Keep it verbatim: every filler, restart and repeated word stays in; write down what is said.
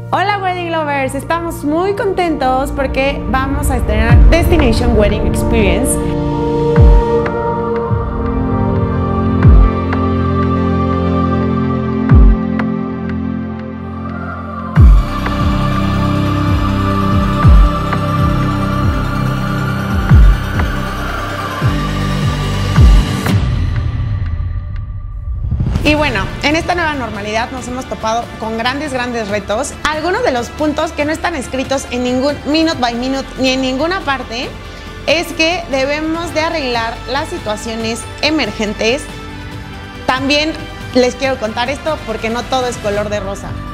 Hola Wedding Lovers, estamos muy contentos porque vamos a estrenar Destination Wedding Experience. Y bueno, en esta nueva normalidad nos hemos topado con grandes, grandes retos. Algunos de los puntos que no están escritos en ningún minute by minute ni en ninguna parte es que debemos de arreglar las situaciones emergentes. También les quiero contar esto porque no todo es color de rosa.